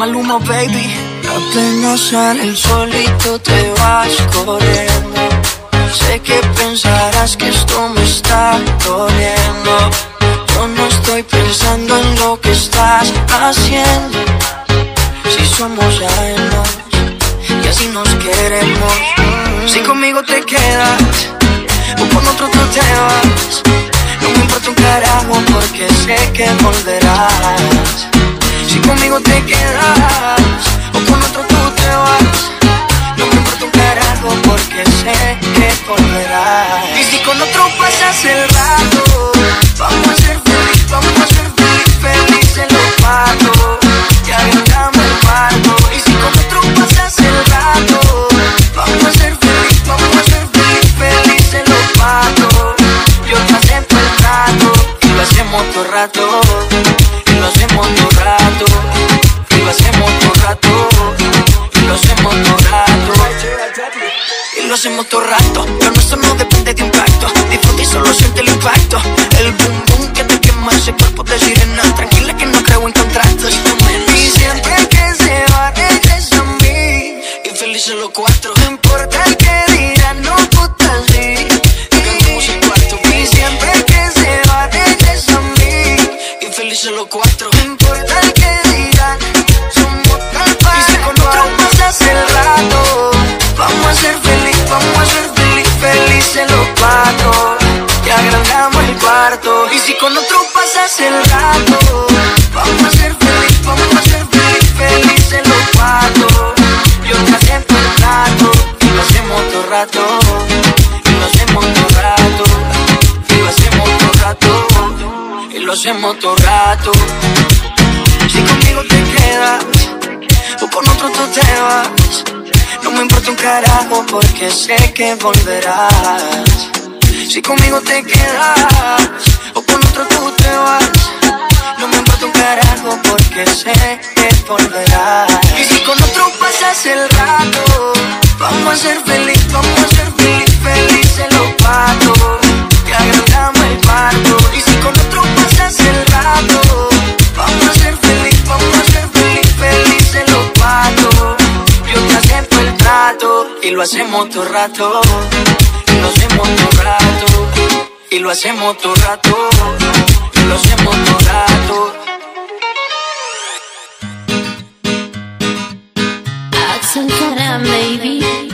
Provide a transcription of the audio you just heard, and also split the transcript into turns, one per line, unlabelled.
Maluma, baby. Apenas sale el solito te vas corriendo. Sé que pensarás que esto me está doliendo. Yo no estoy pensando en lo que estás haciendo. Si somos ajenos y así nos queremos. Si conmigo te quedas o con otro tú te vas, no me importa un carajo porque sé que volverás. Si conmigo te quedas o con otro tú te vas, no me importa un carajo porque sé que volverás. Y si con otro pasas el rato, vamos a ser feliz, vamos a ser felices los cuatro. Ya agrandamos el cuarto. Y si con otro pasas el rato, vamos a ser feliz, vamos a ser felices los cuatro. Yo te acepto el trato y lo hacemos todo rato. Y lo hacemos todo rato. Y lo hacemos todo rato. Y lo hacemos todo rato. Y lo hacemos todo rato. Lo nuestro no depende de impacto. Disfruta y solo siente el impacto. El boom boom que te quema ese cuerpo de sirena. Tranquila que no creo en contratos. Y siempre que se va regresa a mí. Y felices los cuatro. No importa el que dirán, no puta sí. Cantamos el cuarto. Y siempre que se va regresa a mí. Y felices los cuatro. No importa el que dirán, somos tal par. Y si con otro pasas el rato, vamos a ser feliz, vamos a ser felices los cuatro. Ya agrandamos el cuarto. Y si con otro pasas el rato, vamos a ser feliz, vamos a ser felices los cuatro. Yo te acepto el trato y lo hacemos todo rato. Y lo hacemos todo rato. Y lo hacemos todo rato. Y lo hacemos todo rato. Si conmigo te quedas o con otro tú te vas, no me importa un carajo porque sé que volverás. Si conmigo te quedas o con otro tú te vas, no me importa un carajo porque sé que volverás. Y si con otro pasas el rato, vamos a ser feliz, vamos a ser felices los cuatro. Que agrandamos el cuarto. Y si con otro pasas el rato, vamos a ser feliz, vamos a ser felices los cuatro. Yo te acepto el trato y lo hacemos todo rato. Y lo hacemos todo rato. Y lo hacemos todo rato. Y lo hacemos todo rato.
Axel Cara, baby.